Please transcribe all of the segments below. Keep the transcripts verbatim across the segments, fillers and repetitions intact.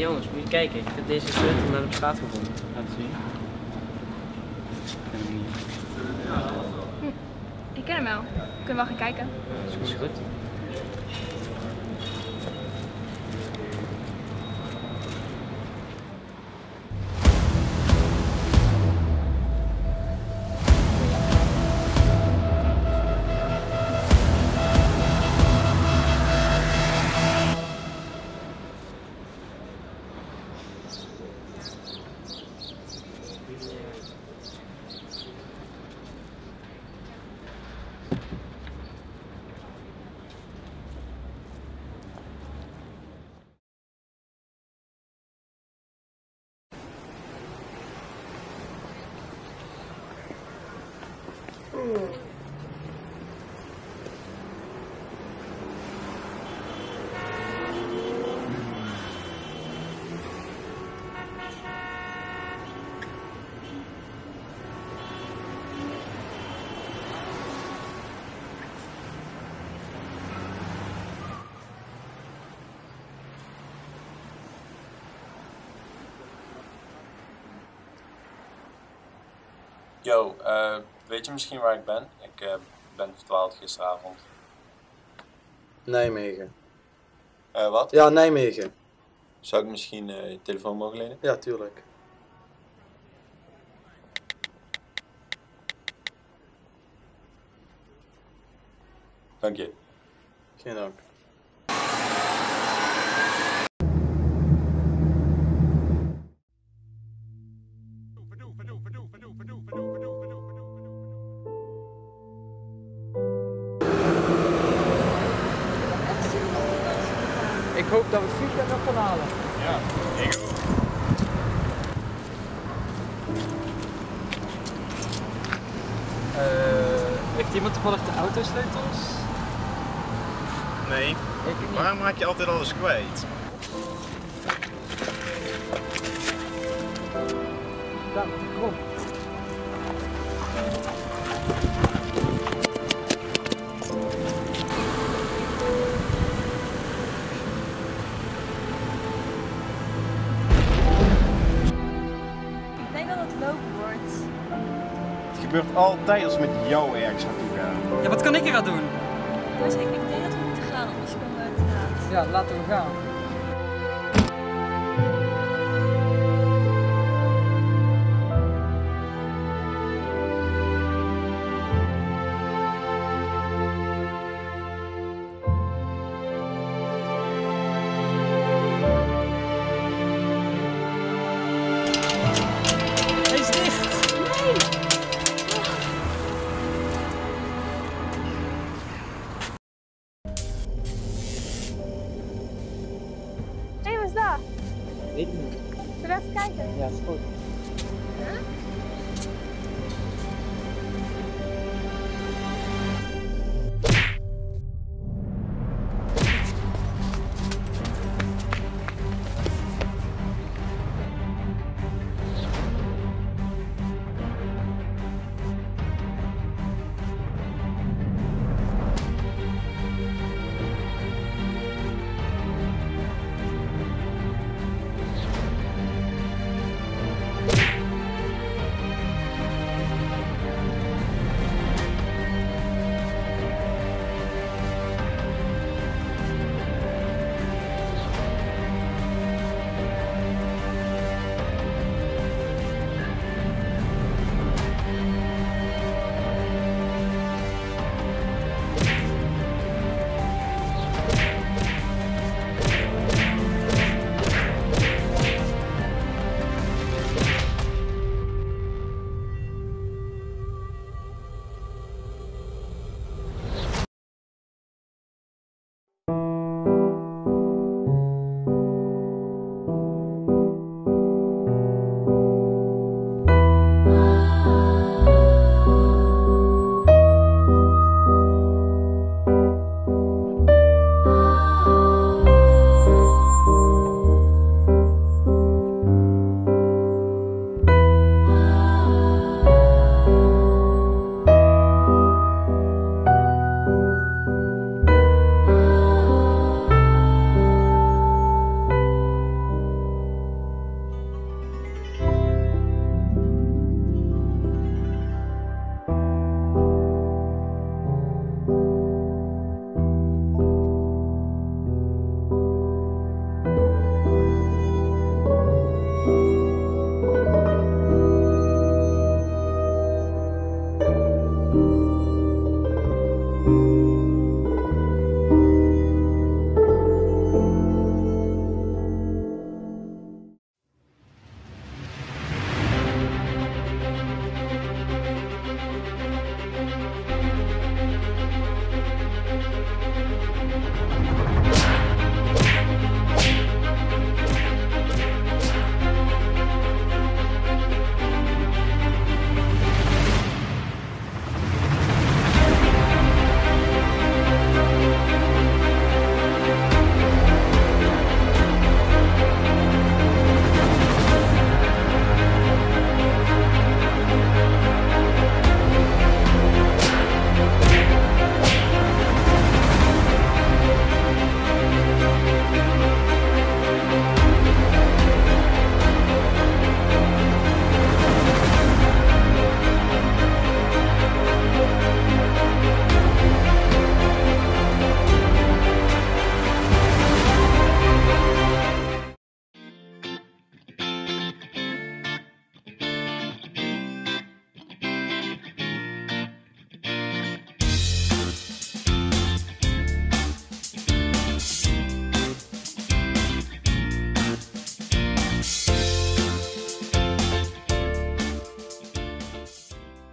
jongens, moet je kijken. Ik heb deze sleutel net op straat gevonden. Laat zien. Ik ken hem niet. Hm, ik ken hem wel. Kunnen we wel gaan kijken? Dat is goed. Yo, uh, weet je misschien waar ik ben? Ik uh, ben verdwaald gisteravond. Nijmegen. Uh, wat? Ja, Nijmegen. Zou ik misschien uh, je telefoon mogen lenen? Ja, tuurlijk. Dank je. Geen dank. Ik hoop dat we het vliegtuig nog gaan halen. Ja, ik ook. Uh, heeft iemand toevallig de autosleutels? Nee. Ik niet. Waarom raak je altijd alles kwijt? Ja, kom. Ik denk dat het lopen wordt. Het gebeurt altijd als we met jou ergens naartoe gaan. Ja, wat kan ik eraan doen? Dus ik, ik denk dat we moeten gaan, anders komen we te laat. Ja, laten we gaan. Hij is dicht! Nee! Hé, hey, wat is dat? Weet ik niet. Zullen we even kijken? Ja, is goed. Huh?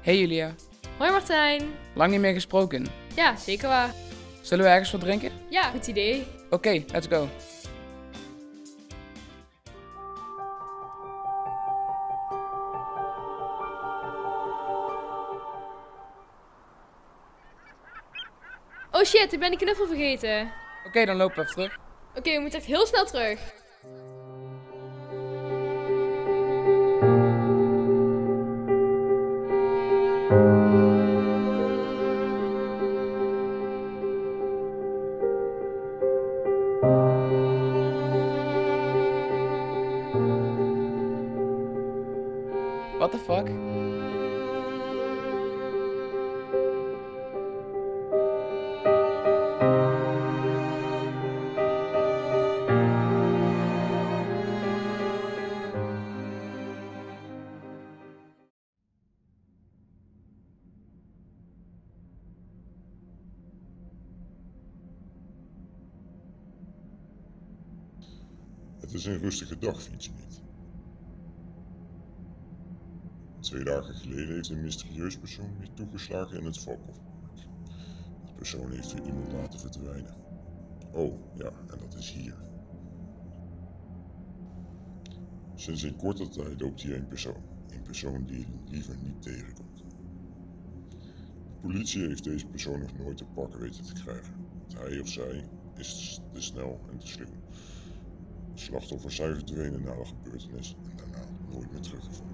Hey Julia, Hoi Martijn. lang niet meer gesproken. Ja, zeker waar. Zullen we ergens wat drinken? Ja, goed idee. Oké, okay, let's go. Oh shit, ik ben die knuffel vergeten. Oké, okay, dan lopen we even terug. Oké, okay, we moeten echt heel snel terug. What the fuck? Het is een rustige dag, vind je niet? Twee dagen geleden heeft een mysterieus persoon weer toegeslagen in het Valkhoffpark. De persoon heeft weer iemand laten verdwijnen. Oh, ja, en dat is hier. Sinds een korte tijd loopt hier een persoon. Een persoon die je liever niet tegenkomt. De politie heeft deze persoon nog nooit te pakken weten te krijgen. Want hij of zij is te snel en te slim. De slachtoffers zijn verdwenen na de gebeurtenis en daarna nooit meer teruggevonden.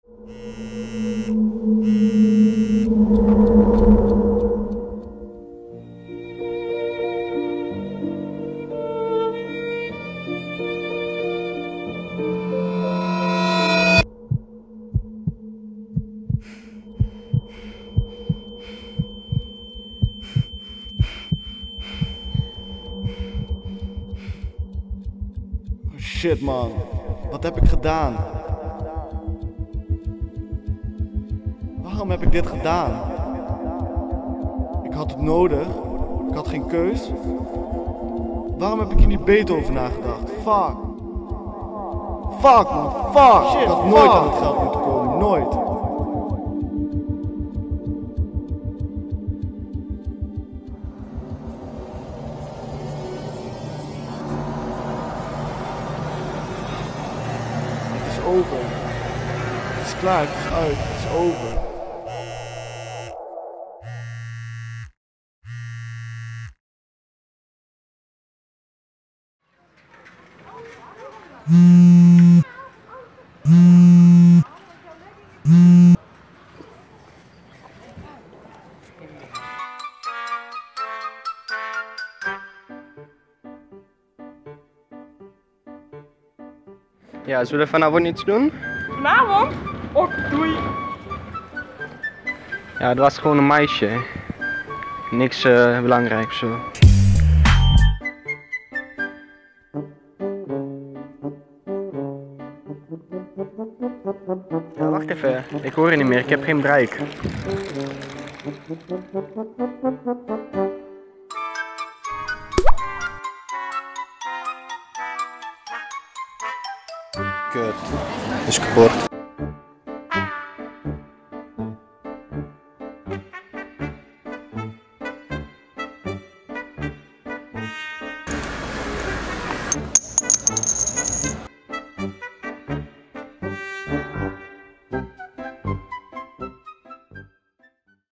Shit man, wat heb ik gedaan? Waarom heb ik dit gedaan? Ik had het nodig, ik had geen keus. Waarom heb ik hier niet beter over nagedacht? Fuck. Fuck man, fuck! Shit, ik had nooit aan het geld moeten komen, nooit. Het is over. Het is klaar, het is uit, het is over. Ja, zullen we vanavond iets doen? Vanavond? Och, doei. Ja, het was gewoon een meisje. Niks uh, belangrijks zo. Ja, wacht even. Ik hoor je niet meer. Ik heb geen bereik. Kut. Is kapot.